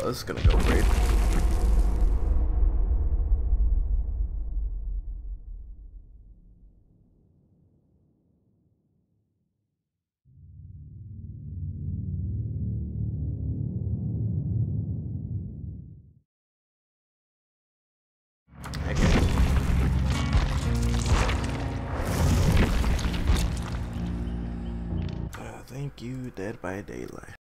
Oh, this is gonna go great. Thank you, Dead by Daylight.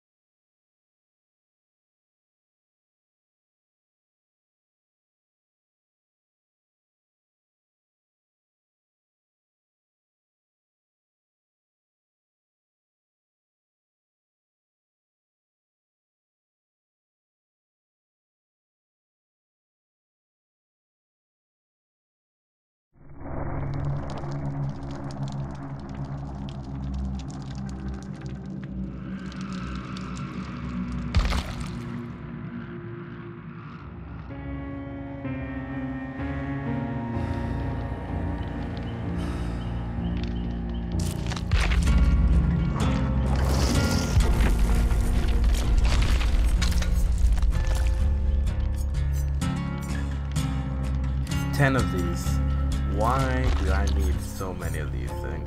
Ten of these. Why do I need so many of these things?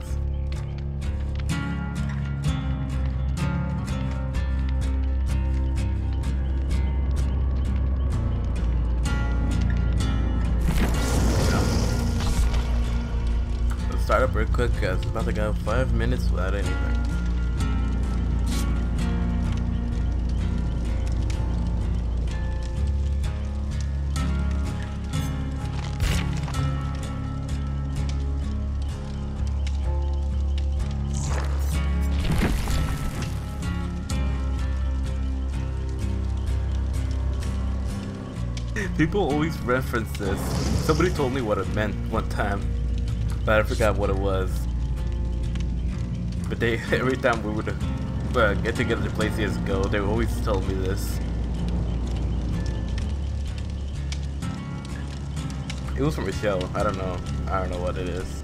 Let's start up real quick because it's about to go 5 minutes without anything. People always reference this. Somebody told me what it meant one time, but I forgot what it was. But they, every time we would get together to play CSGO, they would always tell me this. It was from a show. I don't know what it is.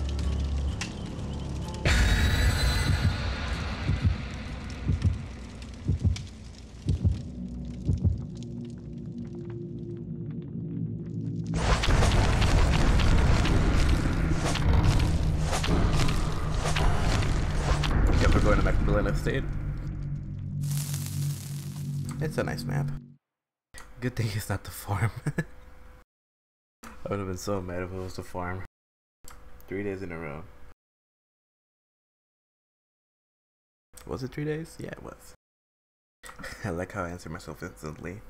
Going to Macmillan Estate. It's a nice map. Good thing it's not the farm. I would have been so mad if it was the farm. 3 days in a row. Was it 3 days? Yeah, it was. I like how I answer myself instantly.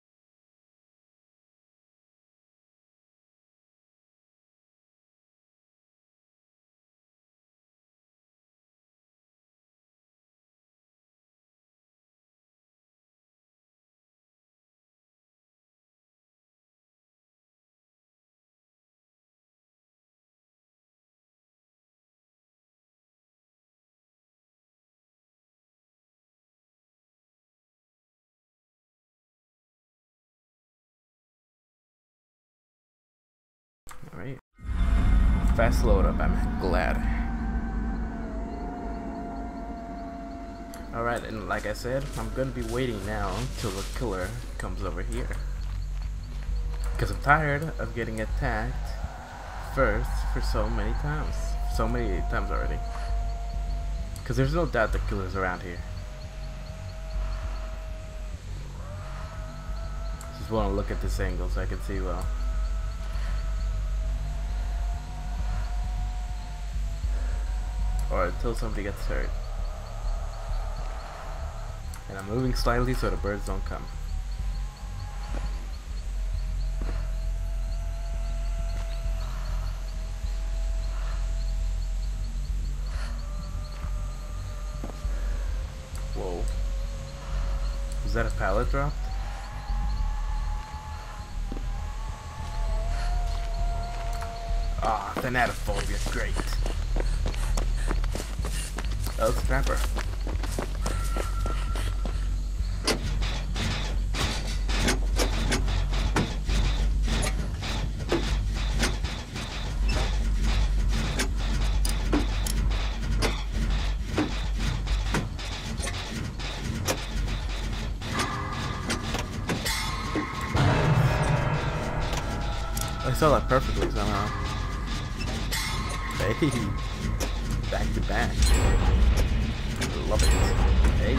Alright. Fast load up, I'm glad. Alright, and like I said, I'm gonna be waiting now till the killer comes over here. Because I'm tired of getting attacked first for so many times. So many times already. Because there's no doubt the killer's around here. Just want to look at this angle so I can see well. Or until somebody gets hurt. And I'm moving slightly so the birds don't come. Whoa. Was that a pallet dropped? Ah, thanatophobia, great. Oh, it's a trapper. I saw that perfectly somehow. Hey, back to back. Love it. Hey.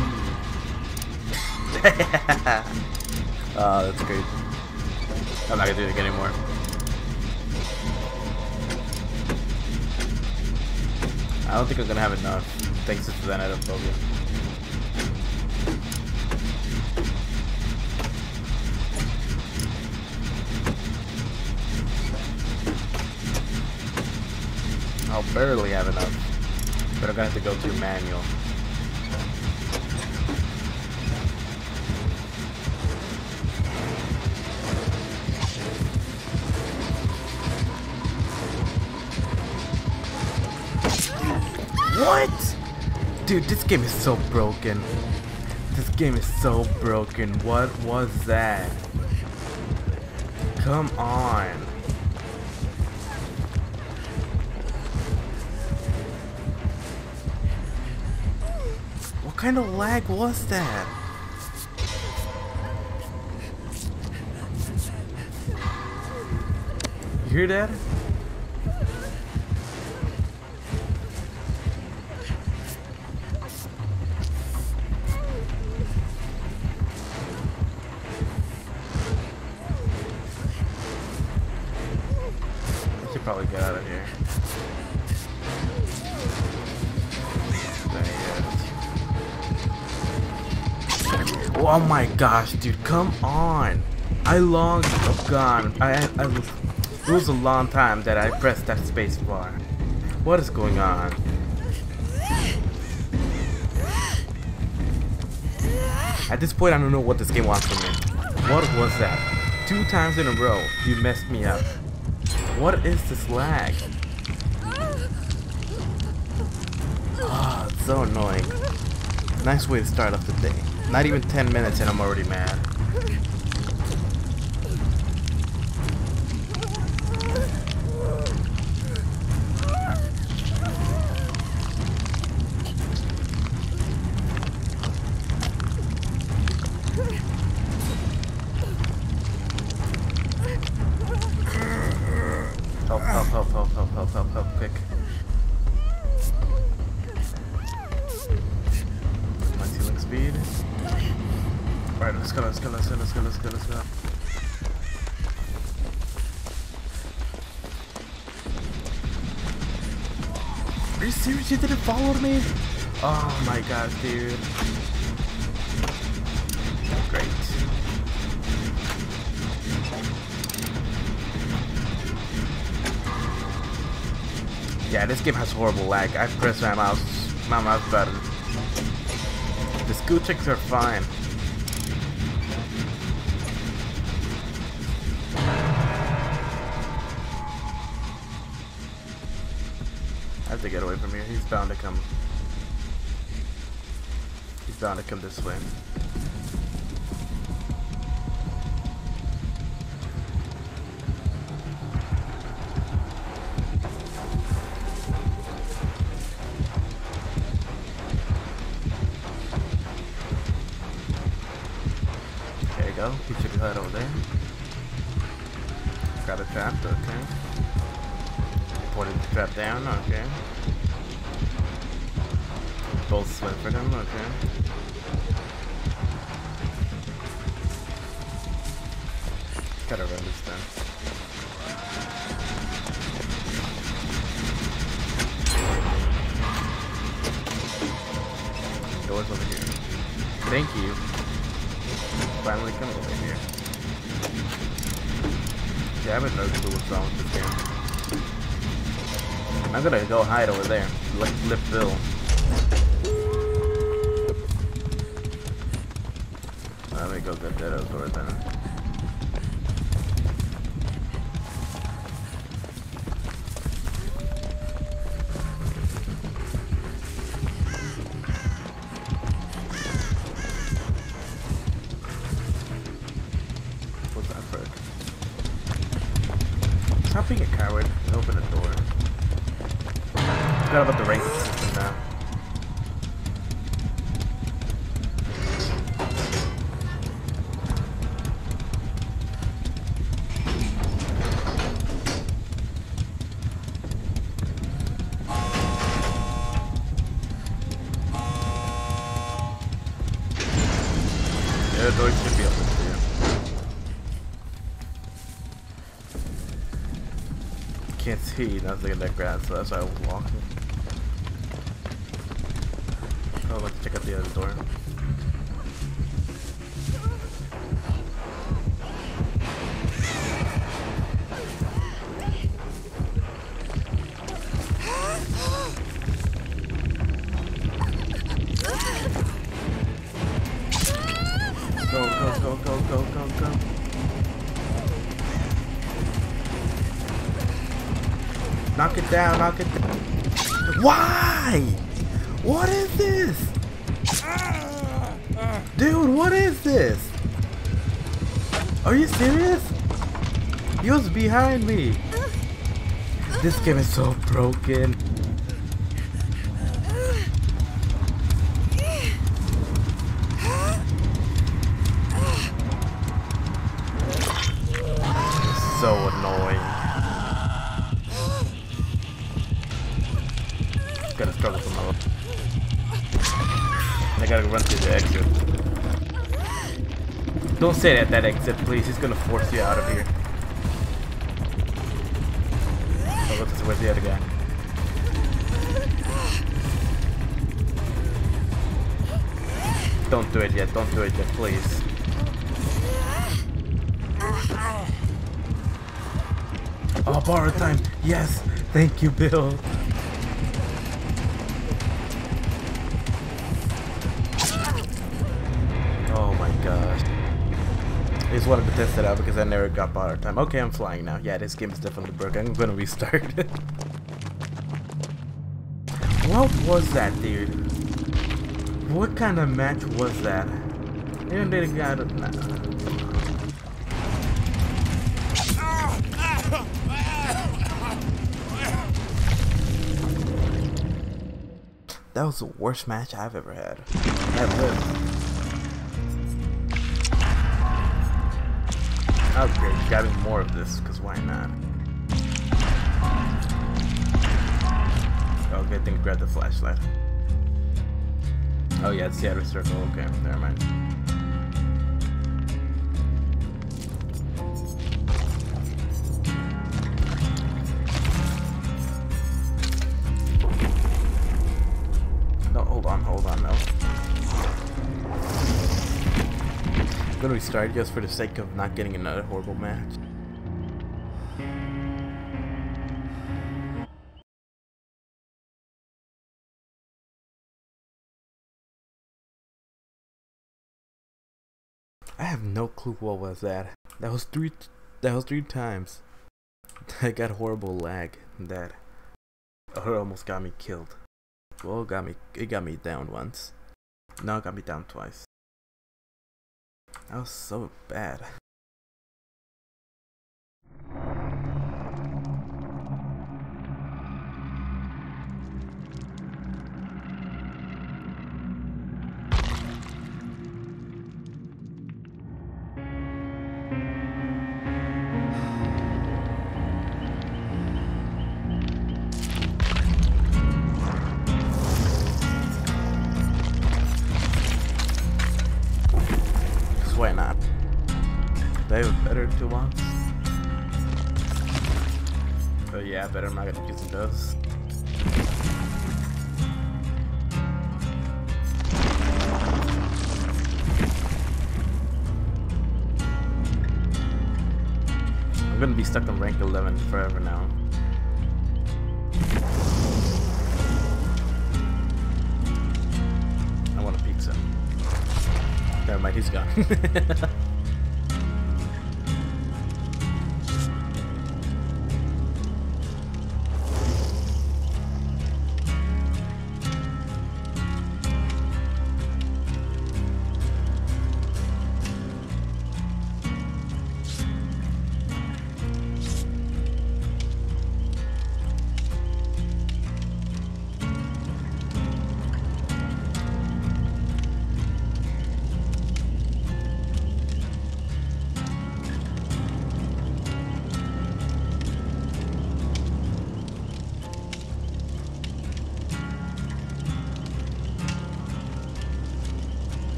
Oh, that's great. I'm not gonna do it anymore. I don't think I'm gonna have enough, thanks to that Xenophobia. I'll barely have enough, but I'm gonna have to go through manual. What? Dude, this game is so broken. This game is so broken. What was that? Come on. What kind of lag was that? You hear that? Probably get out of here. Oh my gosh, dude, come on! I long gone. It was a long time that I pressed that space bar. What is going on? At this point, I don't know what this game wants from me. What was that? 2 times in a row, you messed me up. What is this lag? Ah, it's so annoying. Nice way to start off the day. Not even 10 minutes and I'm already mad. Help, quick. My healing speed. Alright, let's go. Are you serious? You didn't follow me? Oh my god, dude. Great. Yeah, this game has horrible lag. I press my mouse button. The skill checks are fine. I have to get away from here. He's bound to come. He's bound to come this way. Go. He should head over there. Got a trap, okay. Pointed the trap down, okay. Both swim for him, okay. Gotta run this then. Doors over here. Thank you. Finally come over here. Yeah, I have no clue what's wrong with this game. I'm gonna go hide over there. Like Lip Bill. Let me go get that outdoor then. Stop being a coward and open a door. Forgot about the ranking system now. can't see nothing in that grass, so that's why I was walking. Oh, let's check out the other door. Go, go, go, go, go, go, go. Knock it down, knock it down. Why? What is this? Dude, what is this? Are you serious? He was behind me. This game is so broken. So annoying. Gotta struggle for my life. I gotta run through the exit. Don't sit at that exit, please. He's gonna force you out of here. Oh, look, where's the other guy? Don't do it yet. Don't do it yet, please. Oh, borrow time. Yes. Thank you, Bill. Oh my gosh. I just wanted to test it out because I never got borrow time. Okay, I'm flying now. Yeah, this game is definitely broken. I'm gonna restart it. What was that, dude? What kind of match was that? Even they got it. Nah. That was the worst match I've ever had. Oh great, grabbing more of this, because why not? Oh, good thing to grab the flashlight. Oh yeah, it's the outer circle, okay, never mind. Hold on, no. I'm gonna restart just for the sake of not getting another horrible match. I have no clue what was that. That was three times. I got horrible lag that almost got me killed. Well, it got me down once. Now it got me down twice. That was so bad. Why not? They were better too long. Oh yeah, better I'm not gonna use those. I'm gonna be stuck on rank 11 forever now. I want a pizza. Never mind, he's gone.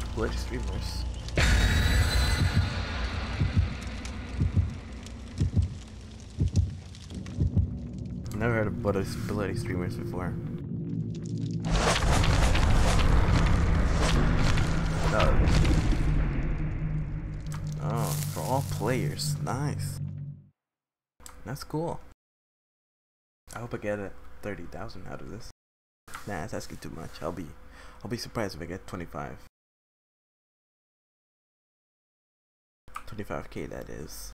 Bloody streamers. Never heard of bloody streamers before. Oh, for all players. Nice. That's cool. I hope I get 30,000 out of this. Nah, it's asking too much. I'll be surprised if I get 25. 25k, that is.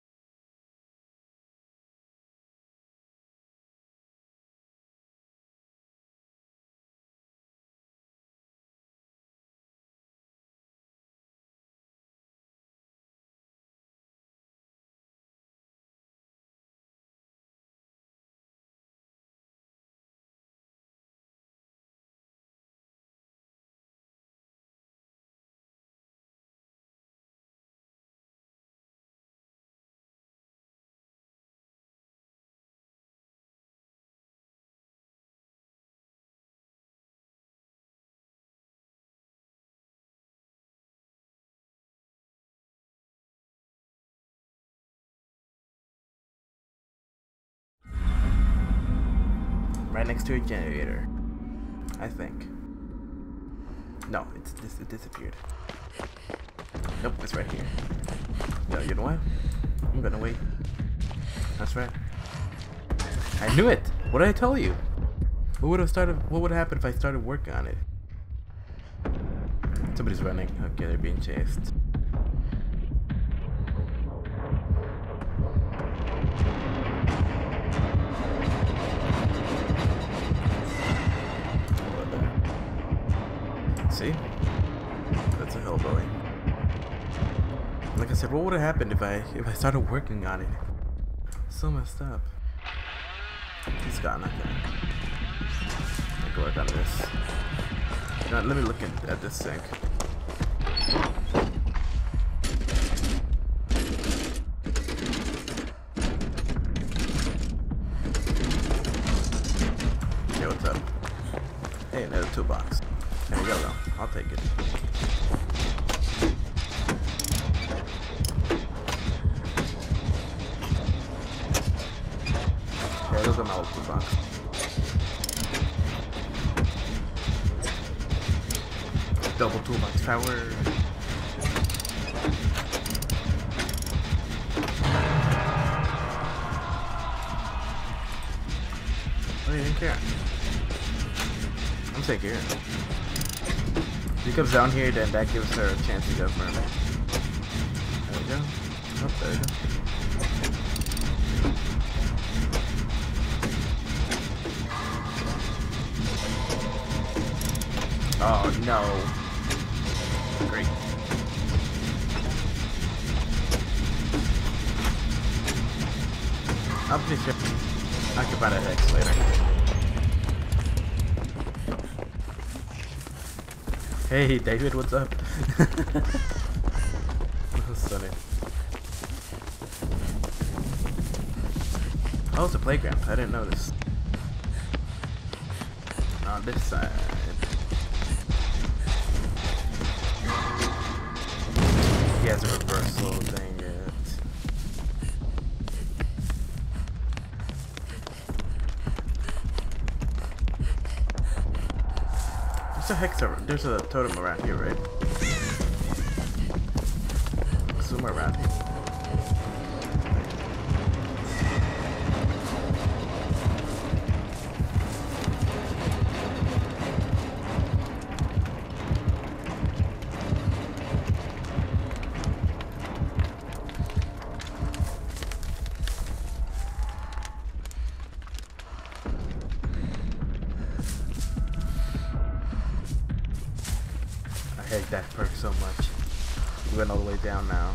Right next to a generator, I think. No, it disappeared. Nope, it's right here. No, you know what? I'm gonna wait. That's right. I knew it. What did I tell you? What would have happened if I started working on it? Somebody's running. Okay, they're being chased. See? That's a hillbilly. Like I said, what would have happened if I started working on it? So messed up. He's gone, okay. I can work on this. You know, let me look at this sink. Okay, what's up? Hey, another toolbox. There we go. I'll take it. Okay, those are my old toolbox. Double toolbox power. Oh, you didn't care. I'm taking it. If he comes down here, then that gives her a chance to go for me. There we go. Oh, there we go. Oh no. Great. I'm pretty sure I can find a hex later. Hey David, what's up? That's funny. Oh, it's a playground. I didn't notice. On this side. He has a reversal thing yet. There's a hex over. There's a totem around here, right? Somewhere around here. I hate that perk so much. We went all the way down now.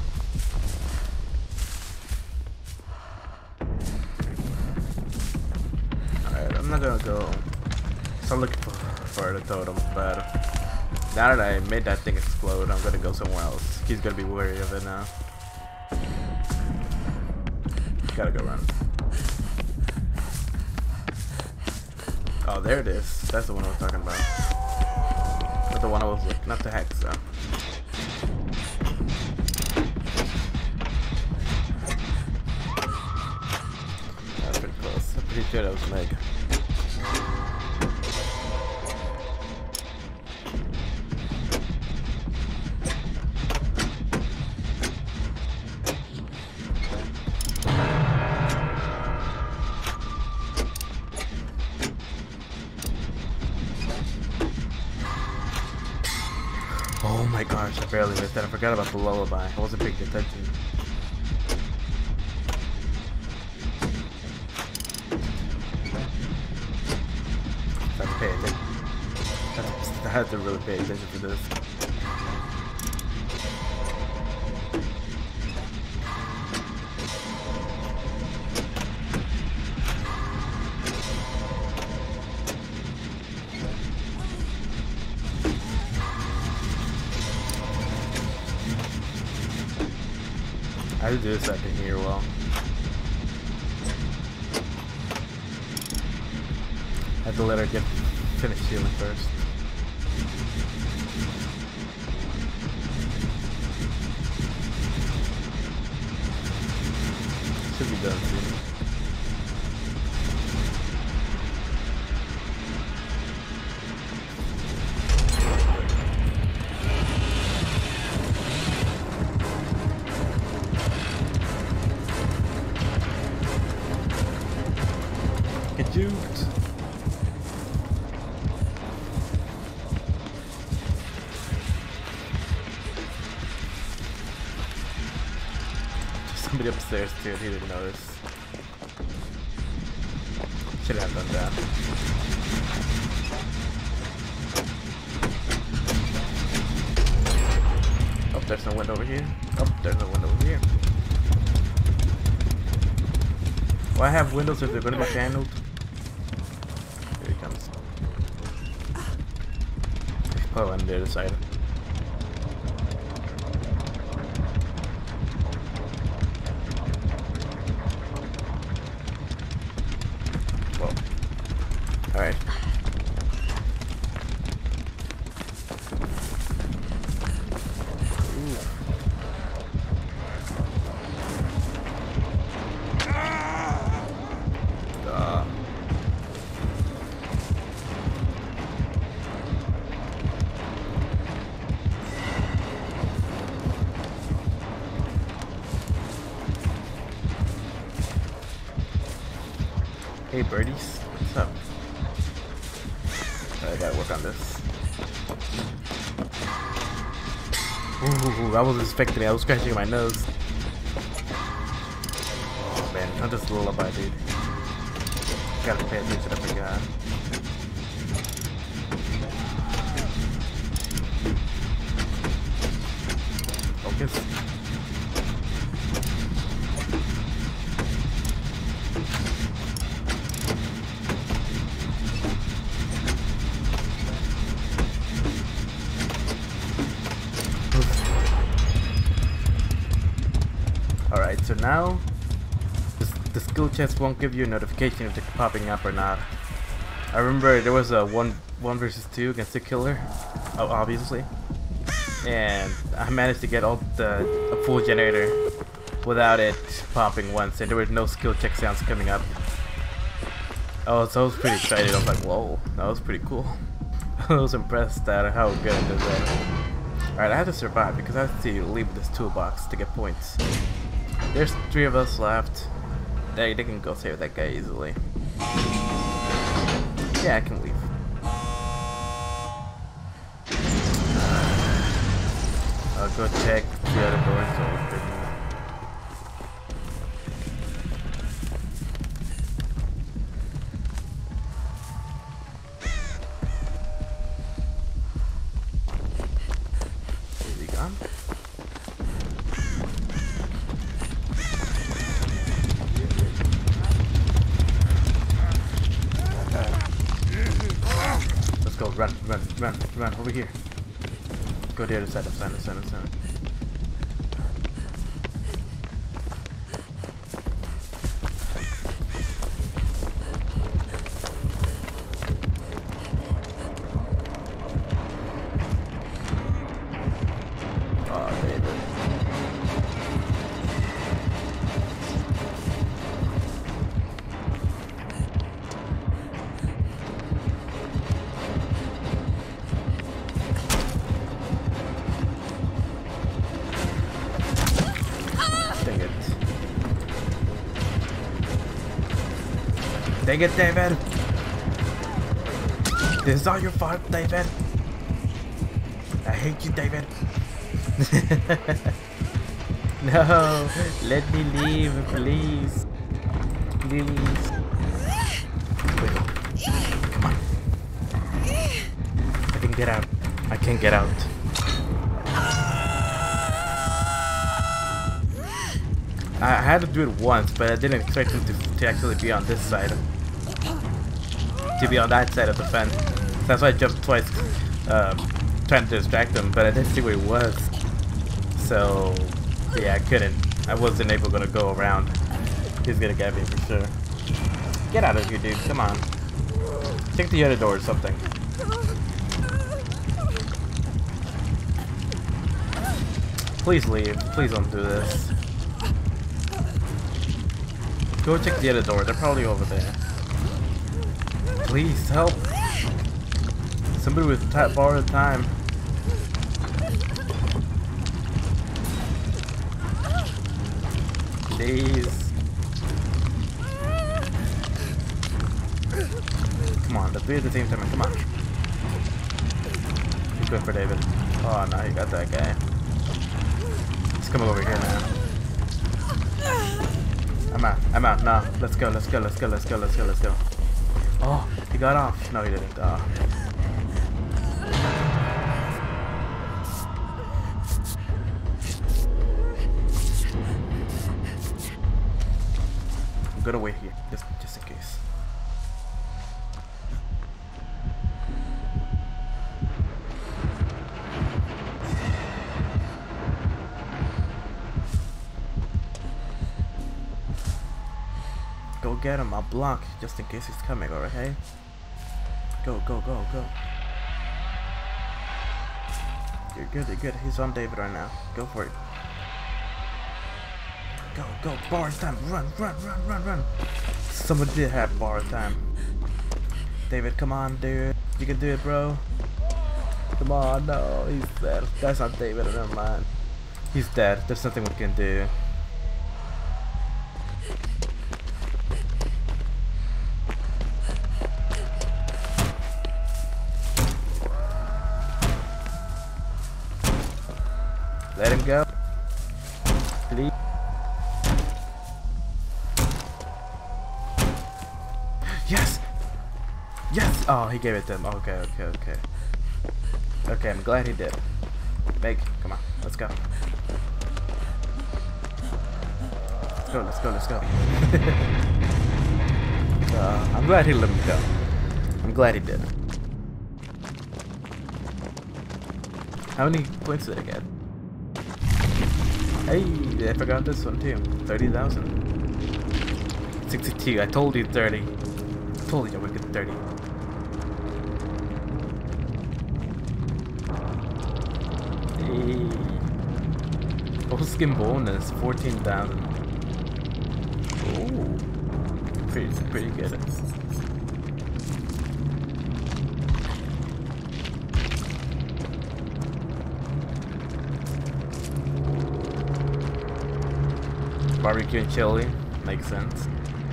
Alright, I'm not gonna go start looking for the totem, but now that I made that thing explode, I'm gonna go somewhere else. He's gonna be wary of it now. Gotta go run. Oh, there it is. That's the one I was talking about. Not the one I was looking, not the hex though. That's pretty close. I'm pretty sure that was Meg. Oh my gosh, I barely missed that. I forgot about the lullaby. I wasn't paying attention. I had to pay attention. I had to really pay attention to this. I have to do this so I can hear well. I have to let her get finished healing first. Should be done soon. Get juked. Somebody upstairs too, he didn't notice. Should have done that. Oh, there's no window over here. Oh, there's no window over here. Why have windows if they're gonna be channeled? Here he comes. Oh, on the other side. Whoa. Alright. Hey birdies, what's up? I gotta work on this. Ooh, I wasn't expecting it. I was scratching my nose. Oh man, not this lullaby, dude. Gotta pay attention, I forgot. Focus. Alright, so now the skill chest won't give you a notification if they're popping up or not. I remember there was a 1 versus 2 against the killer, obviously, and I managed to get a full generator without it popping once, and there were no skill check sounds coming up. Oh, so I was pretty excited. I was like, whoa, that was pretty cool. I was impressed at how good I did that. Alright, I have to survive because I have to leave this toolbox to get points. There's 3 of us left. They can go save that guy easily. Yeah, I can leave. I'll go check the other doors open. Is he gone? Go, run, over here. Go to the other side, upside. Dang it, David! This is all your fault, David! I hate you, David! No! Let me leave, please! Please! Wait. Come on! I can get out. I can't get out. I had to do it once, but I didn't expect him to actually be on this side. To be on that side of the fence. That's why I jumped twice, trying to distract him, but I didn't see where he was. So, yeah, I couldn't. I wasn't able to go around. He's gonna get me for sure. Get out of here, dude. Come on. Check the other door or something. Please leave. Please don't do this. Go check the other door. They're probably over there. Please help. Somebody with borrowed time. Please. Come on, let's be at the same time. Come on. He's good for David. Oh no, he got that guy. He's coming over here now. I'm out. No, let's go. Oh, he got off. No, he didn't. Oh. I'm gonna wait here, just in case. Go get him, I'll block just in case he's coming, okay? Go. You're good. He's on David right now. Go for it. Go. Bar time. Run. Someone did have bar time. David, come on, dude. You can do it, bro. Come on, no, he's dead. That's not David, never mind. He's dead. There's nothing we can do. Let him go. Please. Yes! Oh, he gave it to him. Okay. Okay, I'm glad he did. Meg, come on. Let's go. Let's go. I'm glad he let him go. I'm glad he did. How many points did I get? Hey, I forgot this one too. 30,000. 62. I told you 30. I told you I would get 30. Hey. Post skin bonus 14,000. Oh, pretty good. Barbecue and chili, makes sense.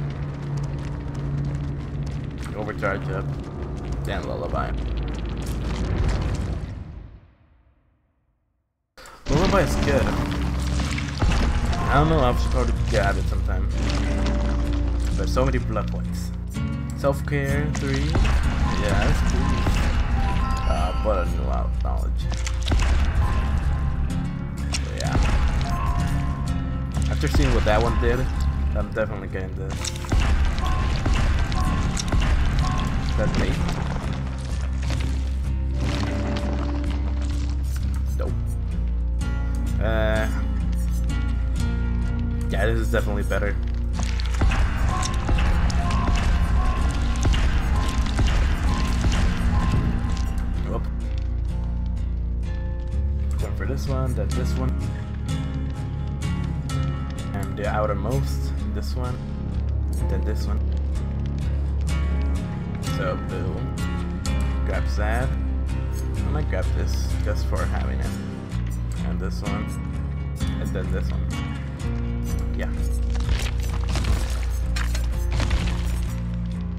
Overcharge up, then lullaby. Lullaby is good. I don't know, I should probably grab it sometime. But so many blood points. Self-care 3. Yes, please. But a new knowledge. So yeah. After seeing what that one did, I'm definitely getting this. That's me. Nope. Yeah, this is definitely better. Whoop. Going for this one, then this one. And the outermost, this one, then this one. So boom, grab that. I might grab this just for having it, and this one, and then this one. Yeah.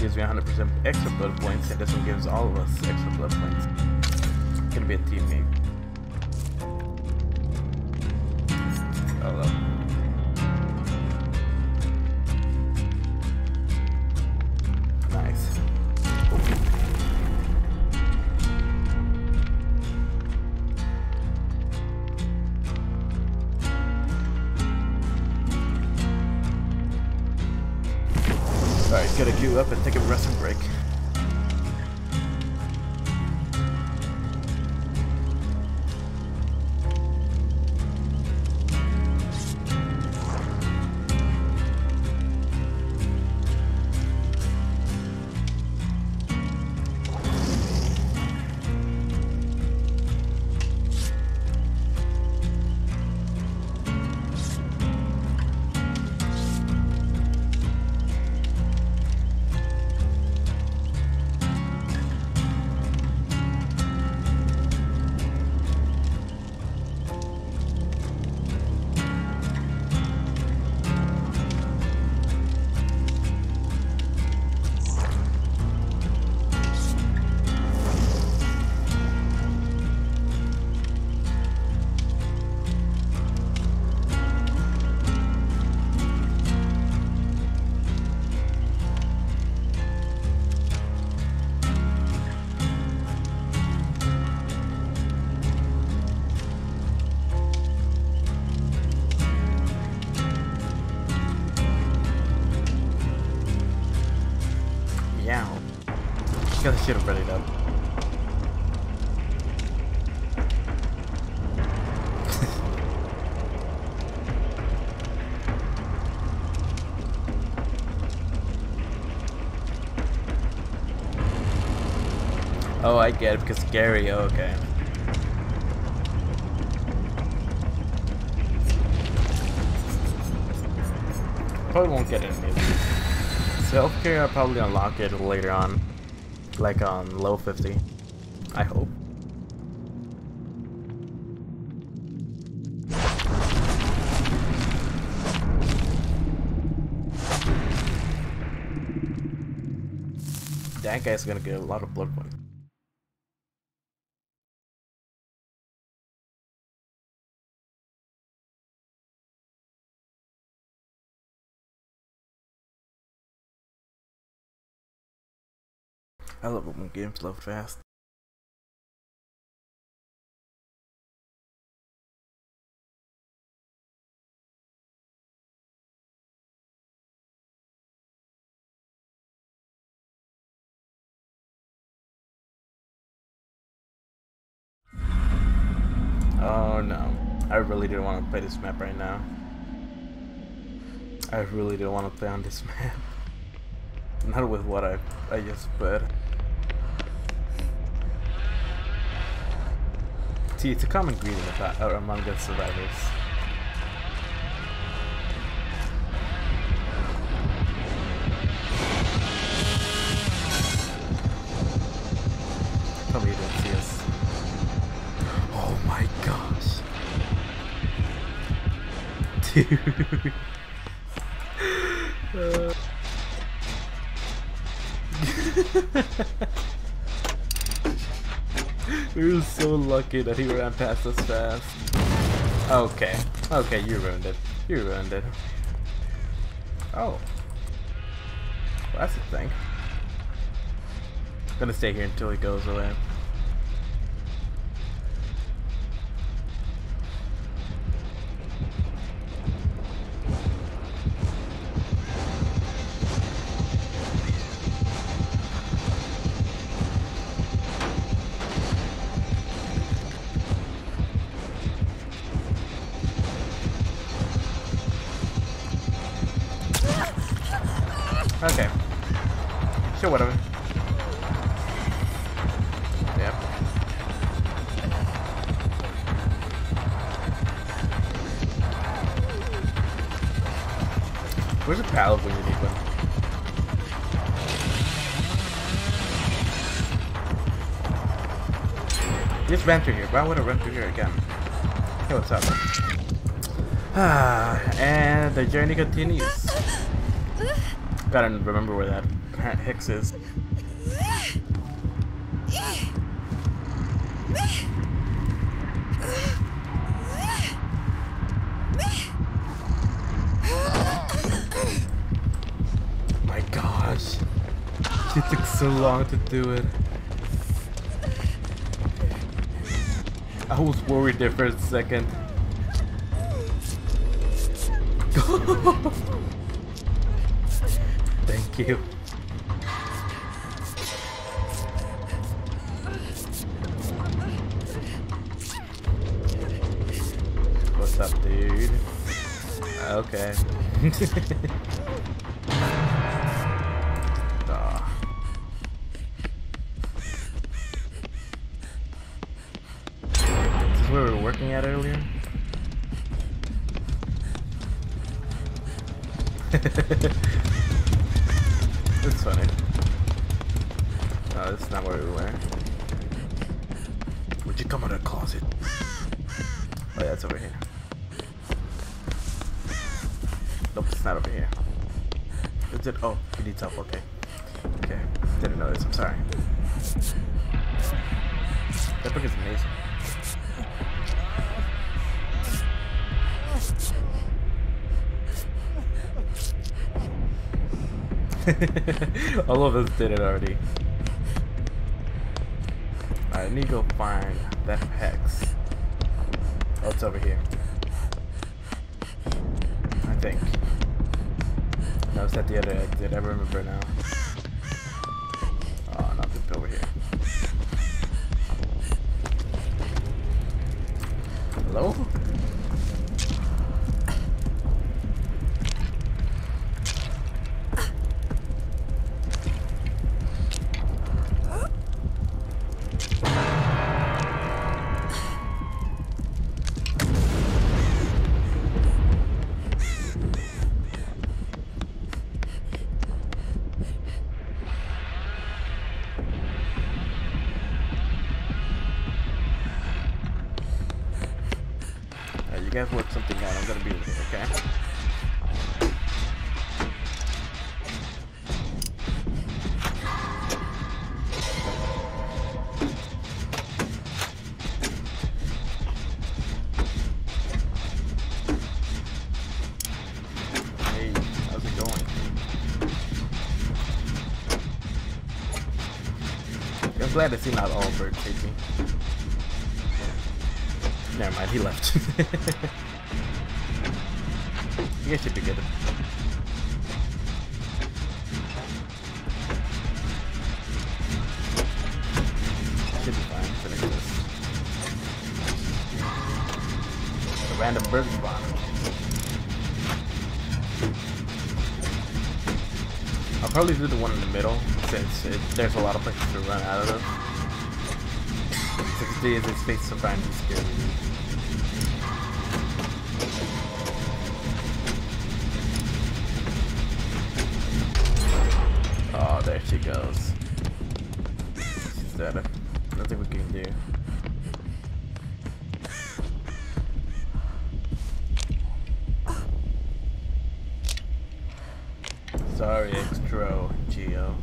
gives me 100% extra blood points, and this one gives all of us extra blood points. It's gonna be a teammate. Hello. Nice. Alright, gotta queue up and take a resting break. Meow. Got the shit ready up. Oh, I get it, because Gary, okay. Probably won't get it maybe. Self-care, I'll probably unlock it later on. Like on low 50. I hope. That guy's gonna get a lot of blood points. I love it when games load fast. Oh no. I really didn't want to play this map right now. I really didn't want to play on this map. Not with what I just put. See, it's a common greeting among the survivors. Tell me you didn't see us. Oh my gosh. Dude. We were so lucky that he ran past us fast. Okay. Okay, you ruined it. You ruined it. Oh. Well, that's the thing. I'm gonna stay here until he goes away. Okay. Sure, whatever. Yeah. Where's a pallet when you need one? Just ran through here. Why would I run through here again? Hey, what's up? And the journey continues. Gotta remember where that hex is. My gosh. It took so long to do it. I was worried there for a second. Thank you. What's up, dude? Okay. Is this where we were working at earlier? That's funny. No, that's not where we were. Would you come out of the closet? Oh yeah, it's over here. Nope, it's not over here. Is it? Oh, he needs help, okay. Okay, didn't notice, I'm sorry. That book is amazing. All of us did it already. I need to go find that hex. Oh, it's over here. I think. No, it's at the other exit. I remember now. Oh, not this over here. Hello? You guys work something out. I'm gonna be with it, okay? Hey, how's it going? I'm glad to see not all birds hate me. Never mind, he left. You guys should be good. Should be fine. Finish this. A random bird spawn. I'll probably do the one in the middle since there's a lot of places to run out of them. 6 days is face to find me scary. Oh, there she goes. She's dead. Nothing we can do. Sorry, Extro Geo.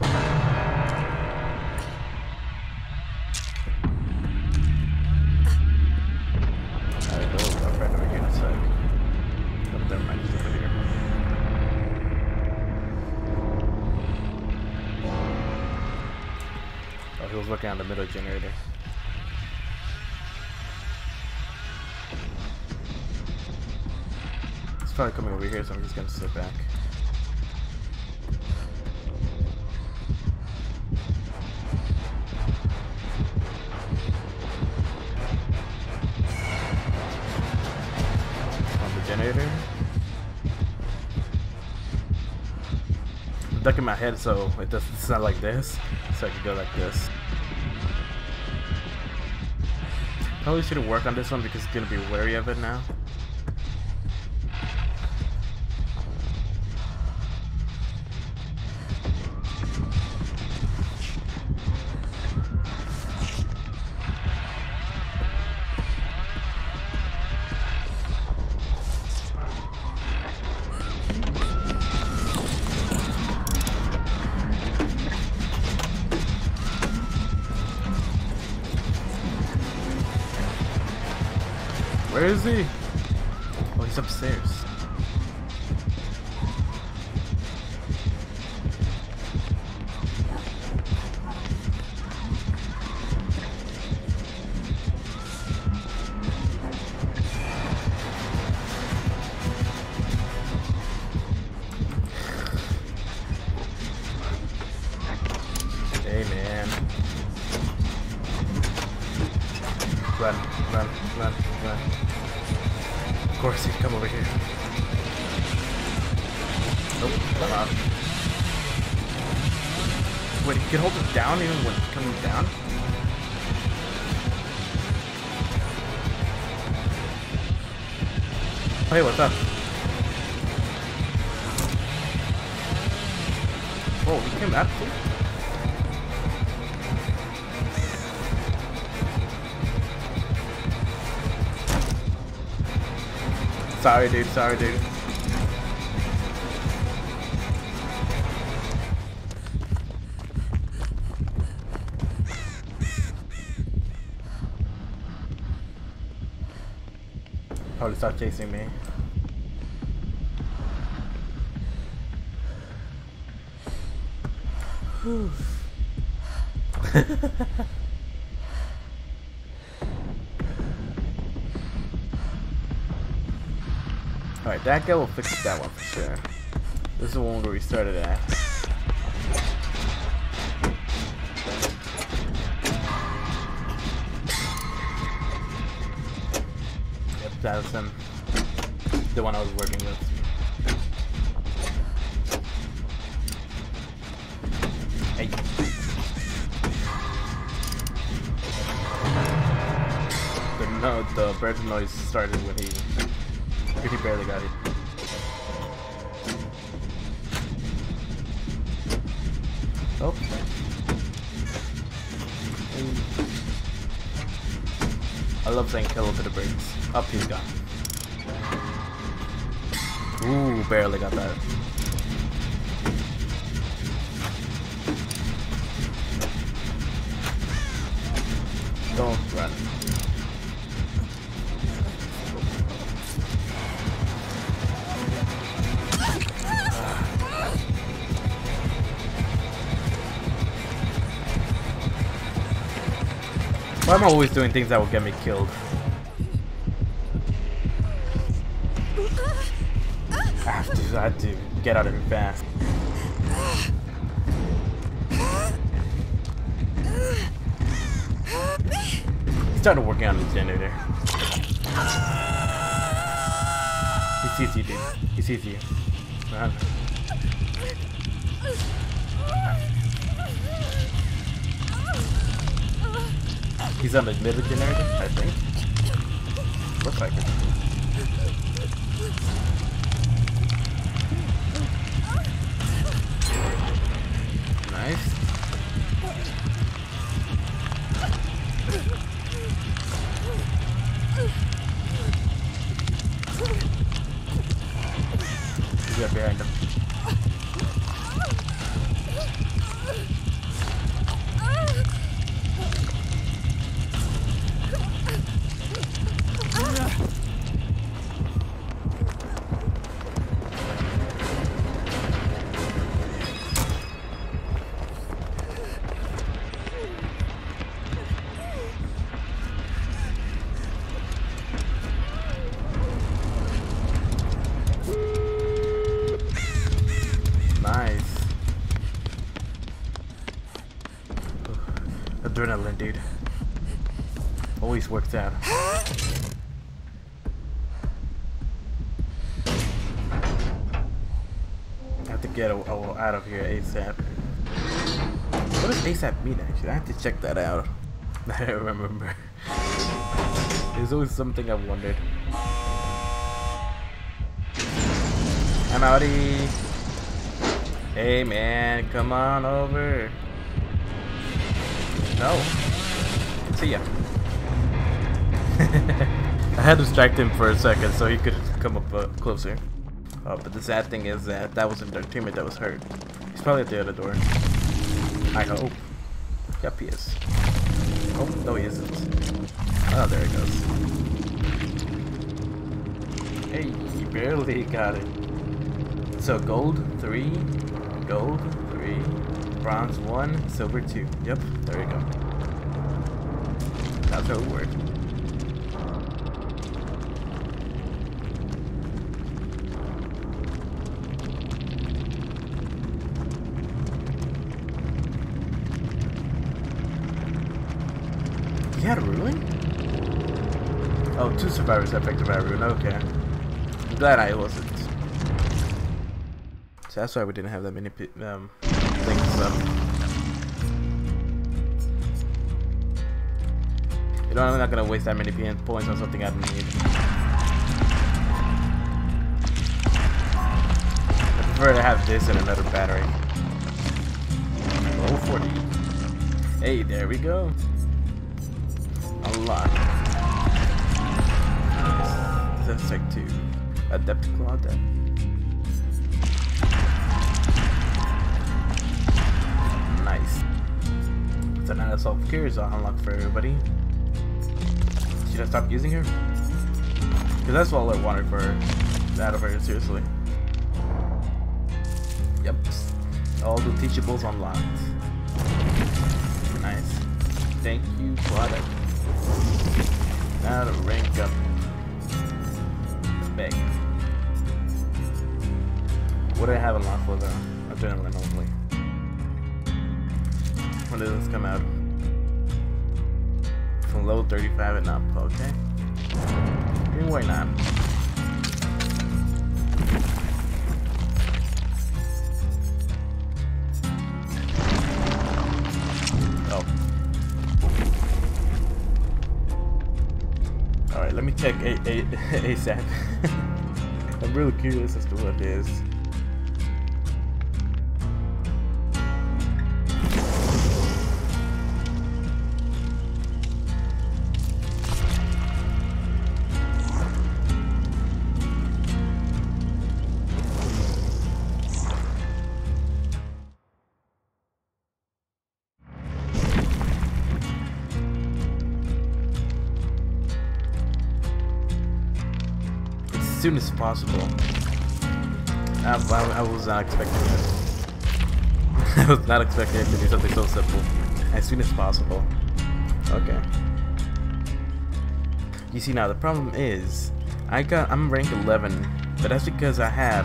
He was working on the middle generator. He's probably coming over here, so I'm just gonna sit back. On the generator. I'm ducking my head so it doesn't sound like this, so I can go like this. Probably shouldn't work on this one because it's gonna be wary of it now. Where is he? Oh, he's upstairs. Hey man. Run, run, run, run. Of course he'd come over here. Nope, come on. Wait, you can hold it down even when coming down? Hey, what's up? Oh, he came up too? Sorry, dude. Sorry, dude. Probably stop chasing me. Whew. Alright, that guy will fix that one for sure. This is the one where we started at. Yep, that was him. The one I was working with. Hey. The bird noise started when he barely got it. Oh. I love saying hello to the birds. Up, he's gone. Ooh, barely got that. Don't run. Why am I always doing things that will get me killed? I have to get out of here fast. He started working on the generator. He sees you, dude. He sees you. Run. He's on the middle generator, I think. Looks like it. Nice. He's right behind him. Nice. Adrenaline, dude. Always works out. I have to get out of here ASAP. What does ASAP mean, actually? I have to check that out. I don't remember. There's always something I've wondered. I'm outie. Hey man, come on over. No. See ya. I had to distract him for a second so he could come up closer. But the sad thing is that wasn't their teammate that was hurt. He's probably at the other door. I hope. Yep, he is. Oh, no he isn't. Oh, there he goes. Hey, you barely got it. So gold 3, gold 3, bronze 1, silver 2. Yep, there you go. That's how it worked. You had a ruin? Oh, 2 survivors affected by a ruin. Okay. I'm glad I wasn't. So that's why we didn't have that many things up. You know, I'm not gonna waste that many points on something I don't need. I prefer to have this and another battery. Level 40. Hey, there we go. Unlock. Nice. That's like 2. Adept Clawdeck. Nice. So now that self-care is unlocked for everybody. Should I stop using her? Because that's all I wanted for that of her, seriously. Yep. All the teachables unlocked. Nice. Thank you, product. Now to rank up. Bang. What do I have unlocked for though? Adrenaline only. When does this come out? From level 35 and up, okay. Why not? Oh. Alright, let me check ASAP. I'm really curious as to what it is. As soon as possible. I was not expecting it. I was not expecting it to be something so simple. As soon as possible. Okay. You see now the problem is I'm rank 11, but that's because I had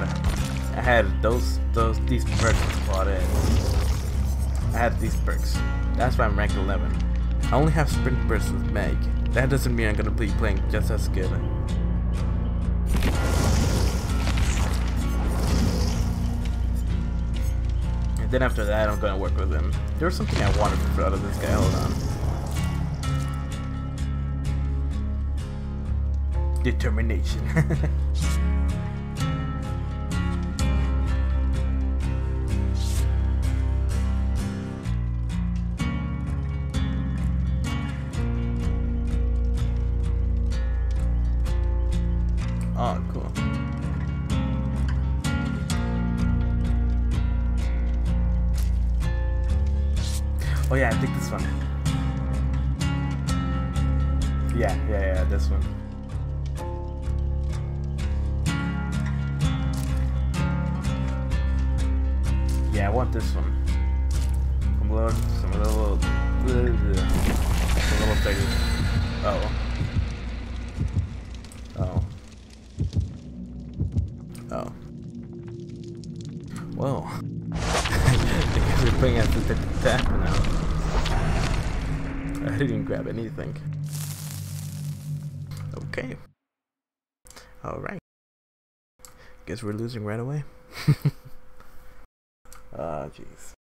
these perks brought in. I had these perks. That's why I'm rank 11. I only have sprint bursts with Meg. That doesn't mean I'm gonna be playing just as good. And then after that, I'm gonna work with him. There was something I wanted out of this guy. Hold on. Determination. Oh, cool. Oh yeah, I think this one. Yeah, this one. Yeah, I want this one. Some little 30. Oh. Oh. Whoa. Because we're playing at the tap now. I didn't grab anything. Okay. Alright. Guess we're losing right away. Ah, jeez.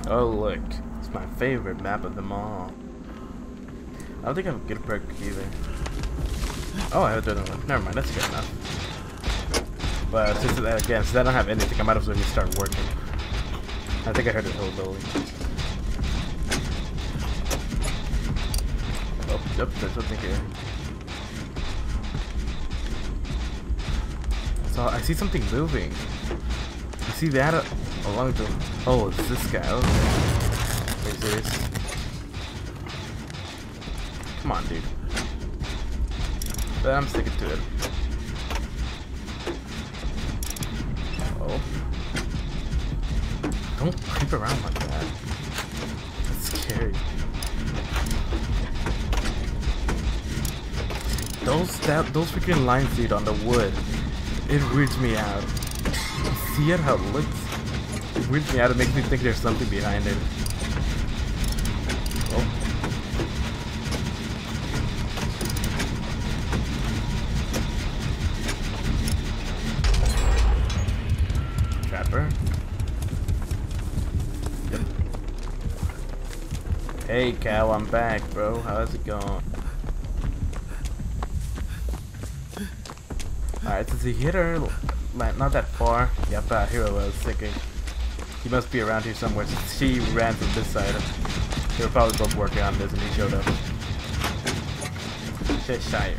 Oh look, it's my favorite map of them all. I don't think I have a good perk either. Oh, I have another one. Never mind, that's good enough. But since I don't have anything, I might as well just start working. I think I heard a hillbilly. Oh, yep, there's something here. So I see something moving. You see that along the... Oh, it's this guy. Okay. Are you serious? Come on, dude. But I'm sticking to it. Oh. Don't creep around like that. That's scary. Those freaking lines, dude, on the wood. It weirds me out. See it how it looks? It weirds me out. It makes me think there's something behind it. Oh. Trapper. Yep. Hey, Cal, I'm back, bro. How's it going? Alright, since he hit her, like, not that far. Yep, here I was thinking. He must be around here somewhere. Since she ran from this side. They were probably both working on this and he showed up. Cheshire.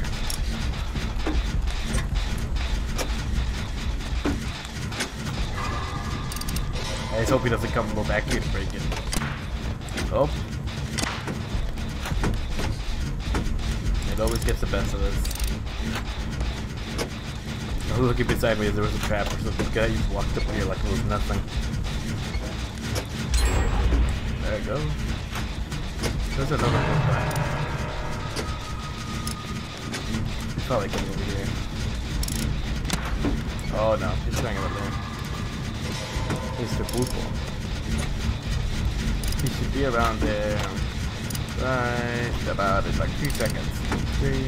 I just hope he doesn't come back here to break it. Oh. It always gets the best of us. I was looking beside me, there was a trap or something. Guy just walked up here like it was nothing. There you go. There's another one back. He's probably getting over here. Oh no, he's trying over there. Mr. Bootle. He should be around there. Right about in like 2 seconds. 3, 2,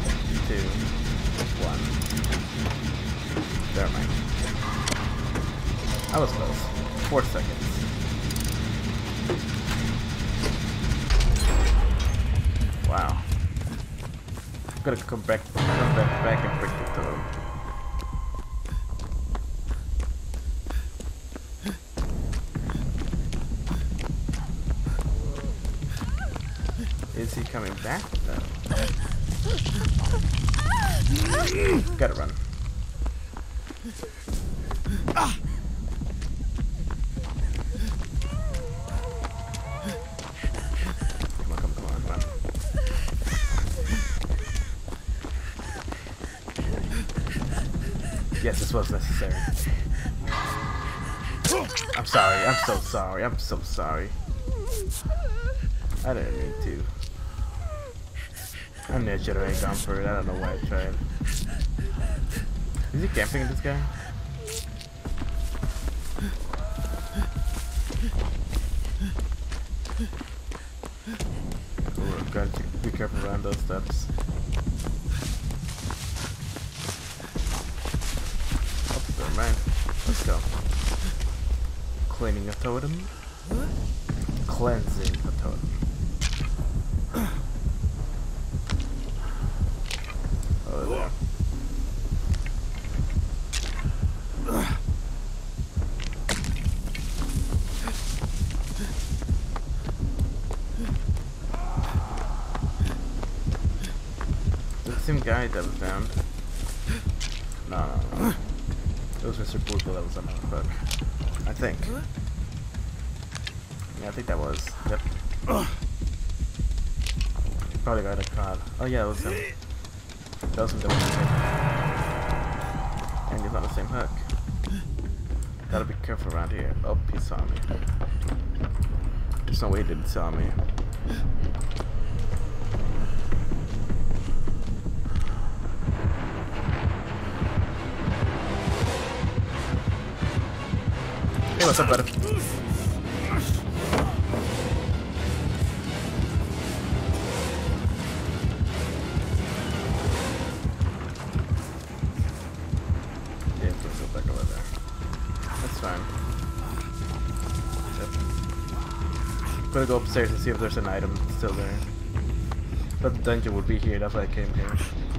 1. Never mind. I was close. 4 seconds. Wow. I'm gonna come back and break the toe. Is he coming back? No. Gotta run. Come on, run. Yes, this was necessary. I'm sorry, I'm so sorry, I'm so sorry. I didn't mean to. I knew I should have ain't gone for it. I don't know why I tried. Is he camping this guy? Oh, gotta be careful around those steps. Oh, never mind. Let's go. Cleaning a totem. Cleansing a totem. Oh, there. The same guy that was found. No. It was Mr. Bootle that was on the hook. I think. Yeah, I think that was. Yep. He probably got a cod. Oh yeah, it was him. That was him that was on the hook. And he's on the same hook. Gotta be careful around here. Oh, he saw me. There's no way he didn't saw me. Hey, what's up, buddy? Yeah, let's go back over there. That's fine. Yep. gonna go upstairs and see if there's an item still there. But the dungeon would be here, that's why I came here.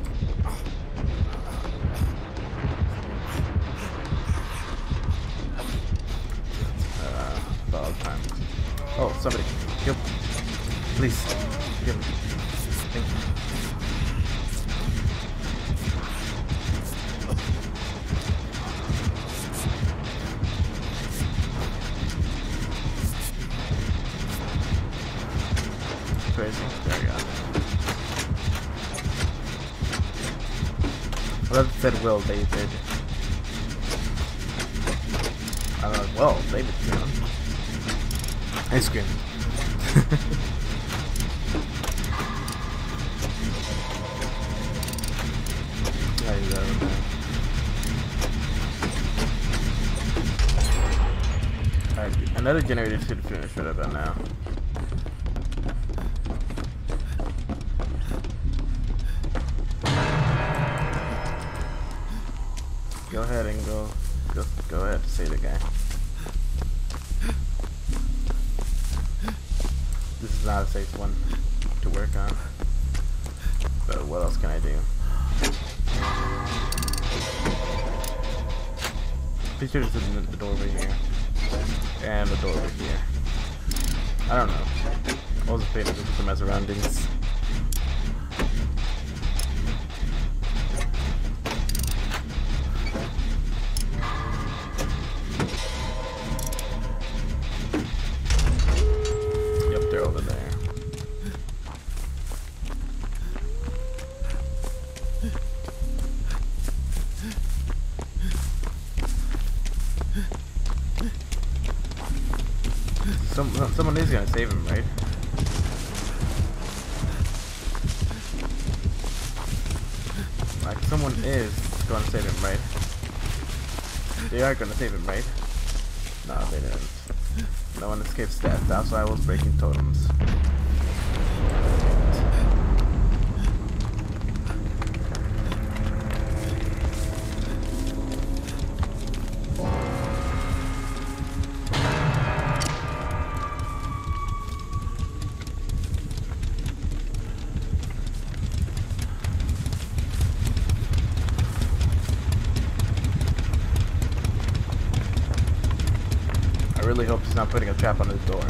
About time. Oh, somebody. Kill. Please. Kill me. Thank you. Crazy. There we go. Well, that said Will David. Well, David, you know. Ice cream. Alright, another generator should finish right about now. Go ahead and go ahead and save the guy. This is not a safe one to work on. But what else can I do? Pretty sure there's the door over here. And the door over here. I don't know. I wasn't paying attention to my surroundings. Yep, they're over there. Someone is gonna save him, right? Like, someone is gonna save him, right? They are gonna save him, right? No, they didn't. No one escapes death. That's why I was breaking totems. I really hope he's not putting a trap on his door.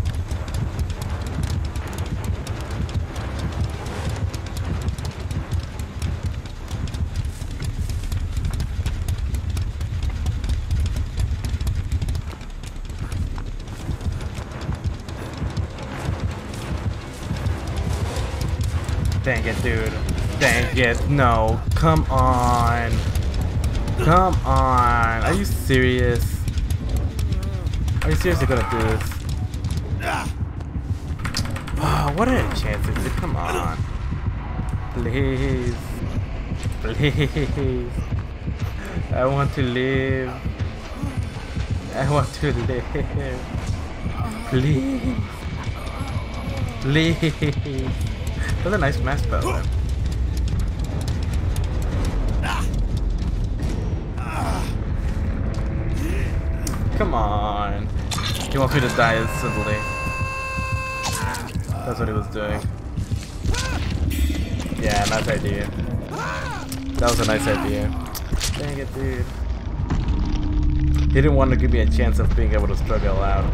Dang it, dude. Dang it. No. Come on. Come on. Are you serious? Are you seriously gonna do this? Oh, what are the chances? Come on. Please. Please. I want to live. I want to live. Please. Please. That's a nice mass spell then. Come on. He wants me to die instantly. That's what he was doing. Yeah, nice idea. That was a nice idea. Dang it, dude. He didn't want to give me a chance of being able to struggle out.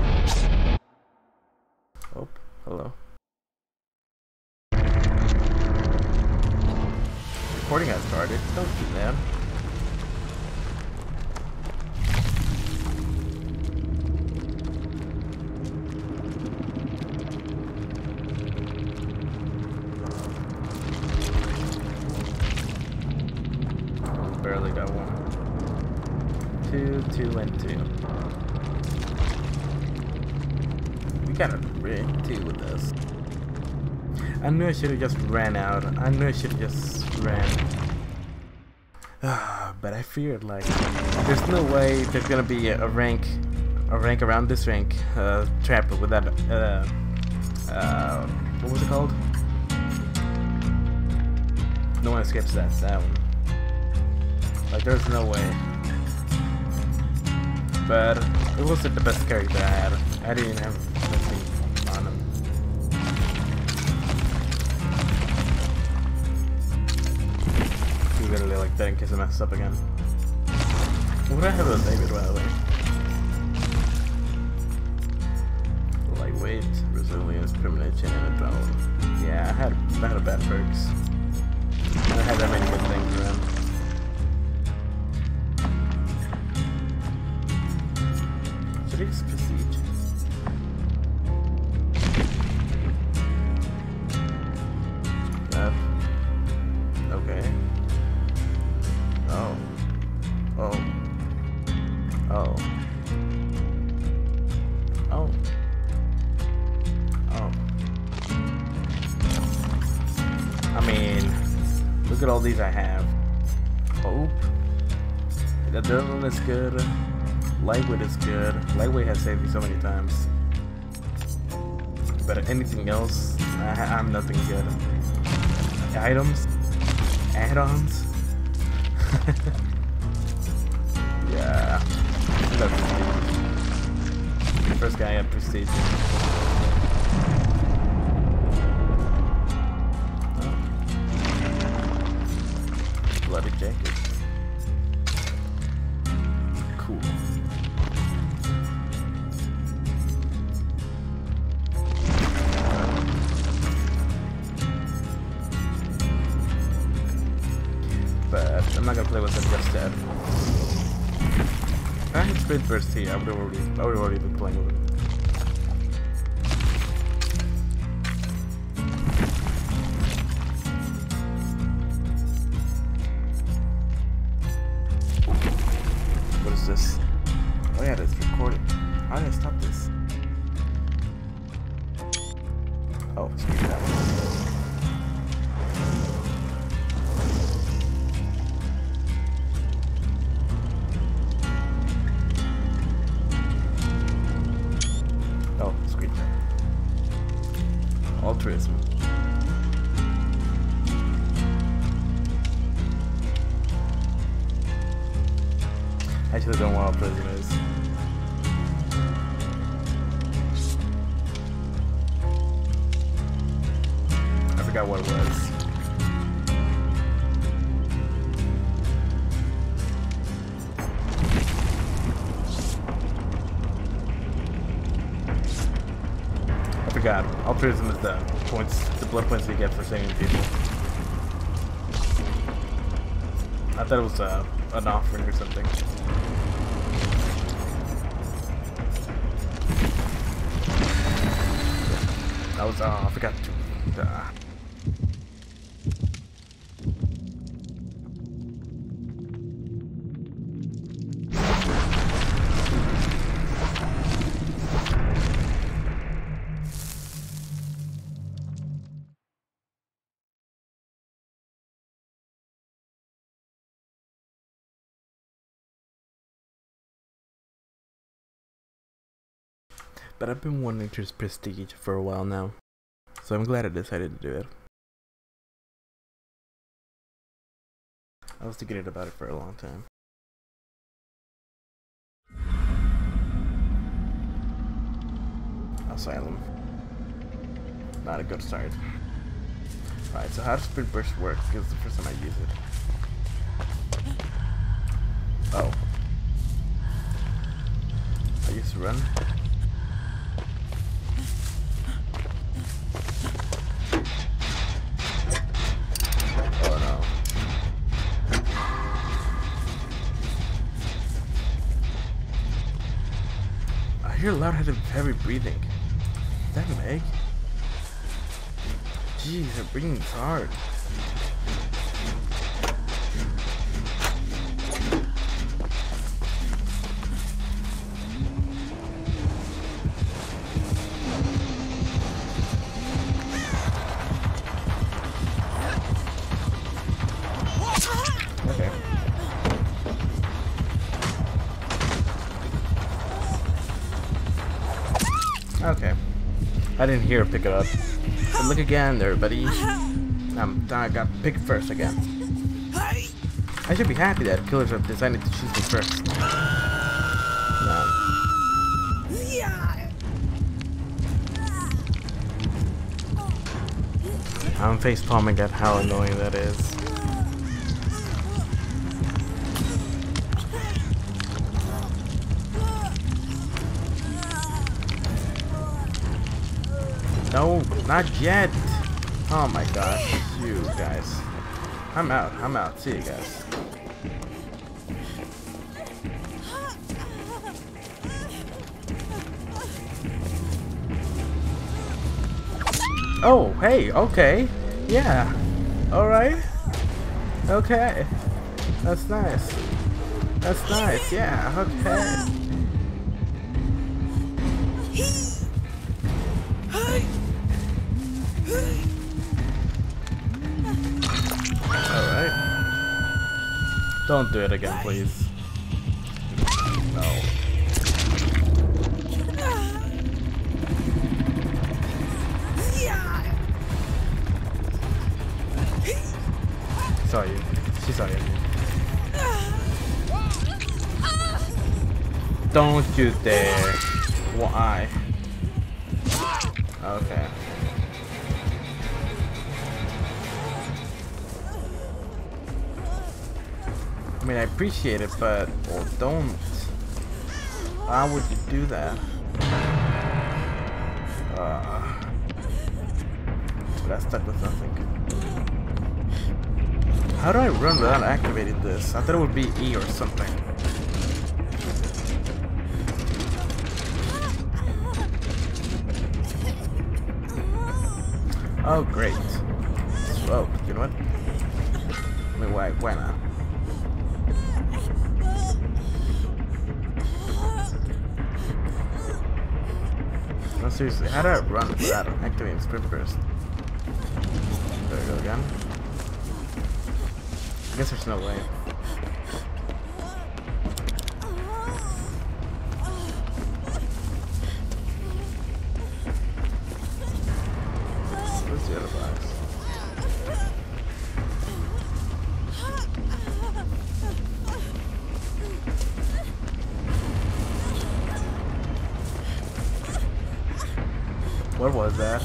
Oh, hello. Recording has started. Don't do that. Barely got one. Two, and two. We got a red two with us. I knew I should have just ran out. I knew I should have just ran. But I feared, like, there's no way there's gonna be a rank around this rank trap with that what was it called? No one escapes that one. Like, there's no way. But it wasn't the best character I had. I didn't have nothing on that in case I mess up again. What do I have with David, by the way? Lightweight, resilience, premonition, and adrenaline. Yeah, I had a bad perks. I don't have that many good things around. Should I use prestige? Okay. Oh. Oh. Oh. Oh. Oh. I mean, look at all these I have. Hope. The adrenaline is good. Lightweight is good. Lightweight has saved me so many times. But anything else, I'm nothing good. Items? Add-ons? Yeah. First guy at prestige. Oh. Bloody jacket. Cool. But I'm not gonna play with it just yet. If I had sprint burst here, I would have already been playing with it. What is this? Oh yeah, it's recording. How did I stop this? Oh, screw that one. Oh, screen time. Altruism. I actually don't know what altruism is. I forgot what it was. I forgot. Altruism is the points, the blood points we get for saving people. I thought it was an offering or something. That was, I forgot to. But I've been wanting to prestige for a while now, so I'm glad I decided to do it. I was thinking about it for a long time. Asylum. Not a good start. Alright, so how does sprint burst work? Because it's the first time I use it. Oh. I used to run. I hear loud heavy breathing. Is that an egg? Jeez, her breathing is hard. Okay. Okay. I didn't hear her pick it up. But look again, everybody. I got picked first again. I should be happy that killers have decided to choose me first. I'm face palming at how annoying that is. No, not yet. Oh my gosh, you guys. I'm out. I'm out. See you guys. Oh, hey, okay. Yeah. Alright. Okay. That's nice. That's nice, yeah, okay. Alright. Don't do it again, please. No. Saw you. She saw you. Don't you dare. Why? Okay. I mean, I appreciate it, but well, don't. Why would you do that? But I stuck with nothing. How do I run without activating this? I thought it would be E or something. Oh, great. Oh, you know what? I mean, why not? No, seriously, how do I run without activating sprint burst? There we go again. I guess there's no way. Where's the other box? What was that?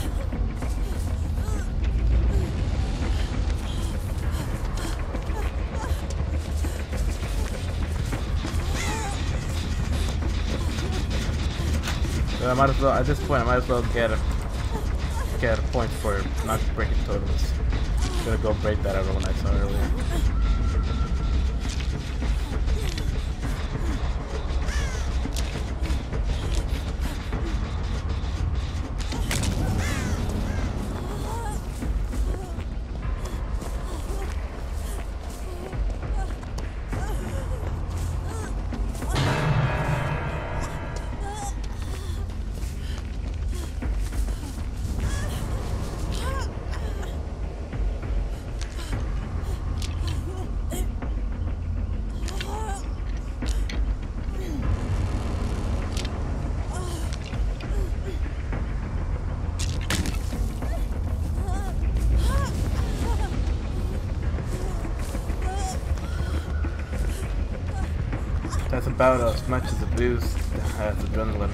I might as well, at this point, I might as well get a point for not breaking totals. I'm gonna go break that other one I saw earlier. That's about as much as a boost as adrenaline.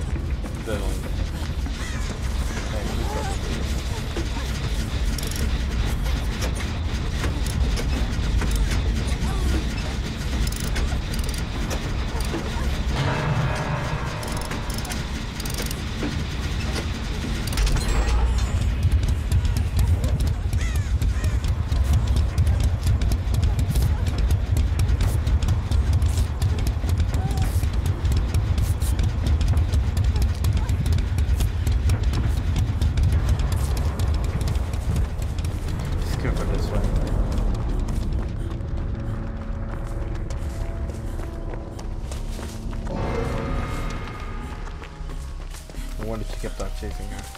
I wonder if she kept on chasing her.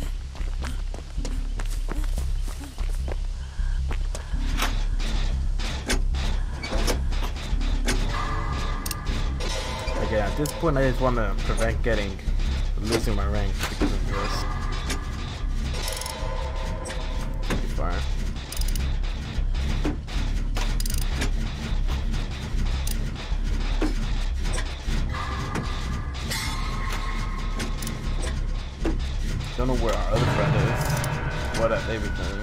Again, at this point, I just want to prevent losing my rank because of this. Pretty far. Don't know where our other friend is. What are they doing?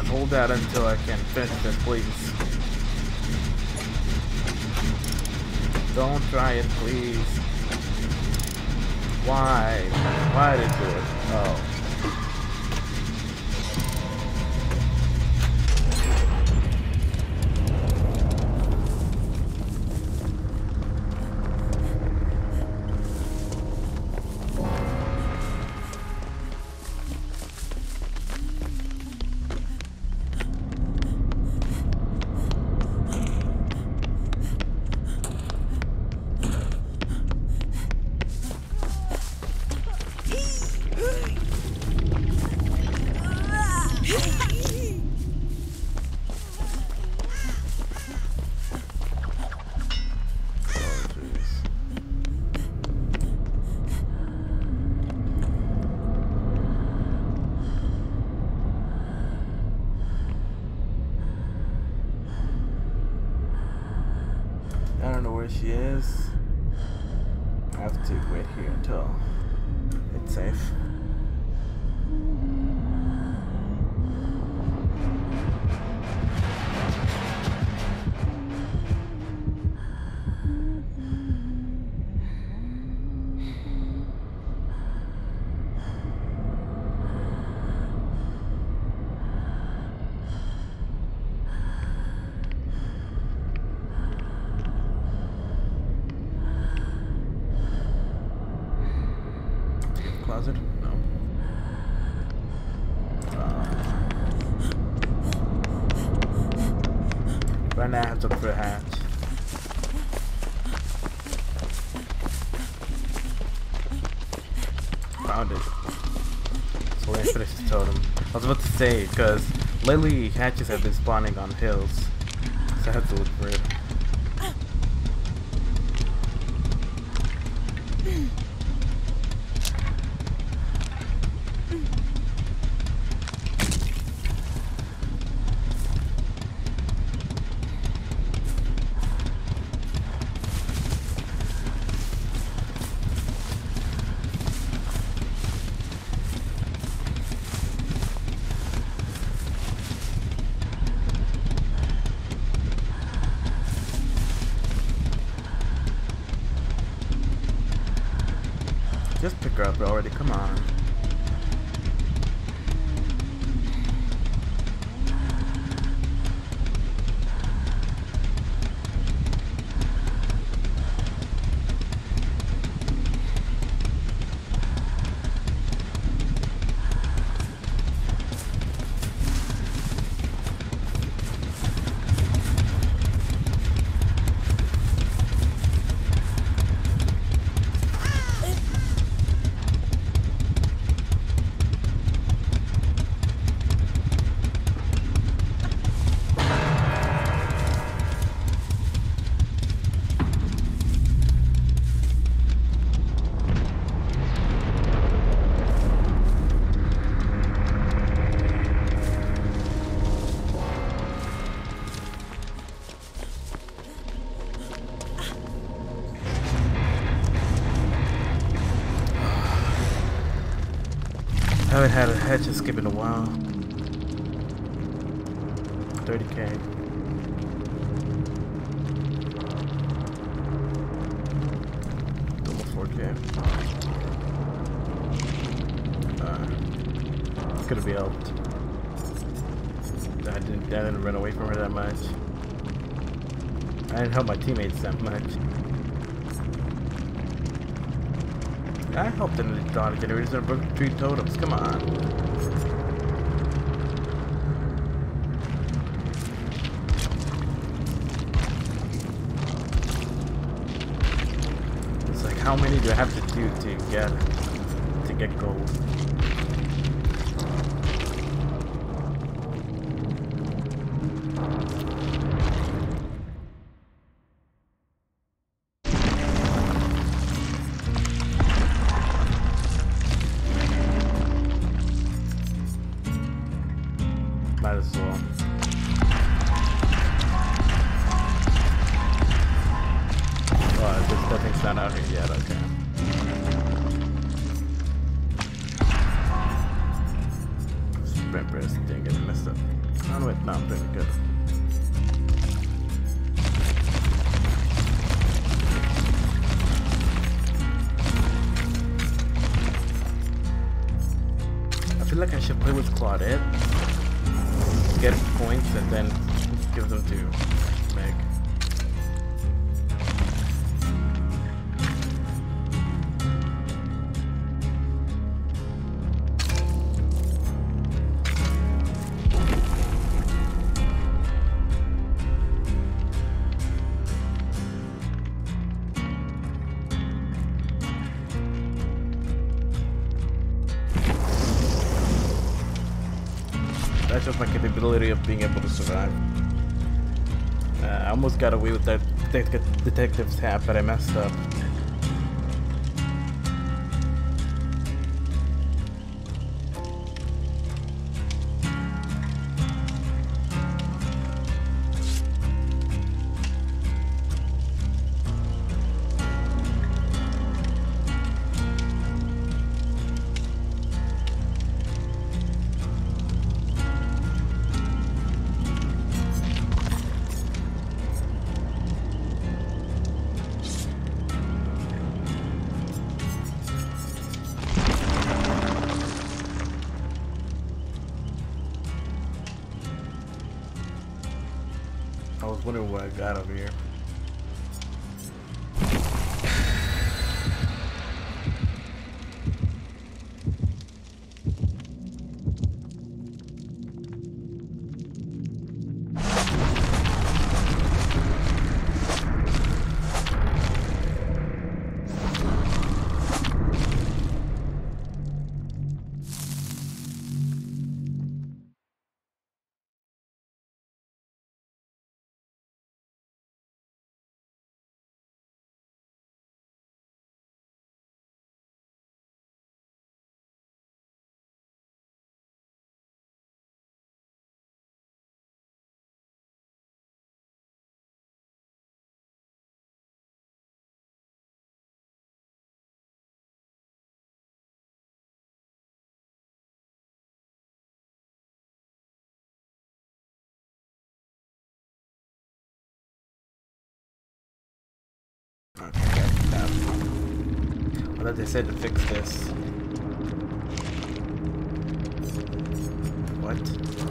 hold that until I can finish this, please. Don't try it, please. Why? Why did it do it? Oh. I don't know where she is. I have to wait here until it's safe. Closet? No. Right now I have to look for a hatch. Found it. So let me finish the totem. I was about to say, because lately hatches have been spawning on hills. So I have to look for it. Just pick her up already, come on. I haven't had a hatch skip in a while. 30k. Almost 4k. Could have been helped. I didn't run away from her that much. I didn't help my teammates that much. I helped in the dawn generators and broke 3 totems. Come on. It's like, how many do I have to do to get gold? Might as well. Oh, nothing's not out here yet, okay. No, I'm doing good. I feel like I should play with Claudette, get points, and then give them to Meg. That's just my capability of being able to survive. I almost got away with that detective's hat, but I messed up. I was wondering what I got over here. Okay, I thought they said to fix this. What?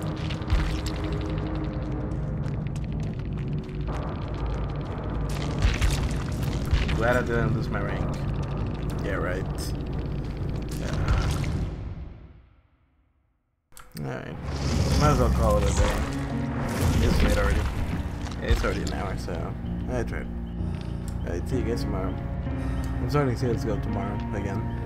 Glad I didn't lose my rank. Yeah, right. Alright. Might as well call it a day. It's late already. It's already an hour, so I tried. Alright, see you guys tomorrow. I'm starting to see let's go tomorrow again.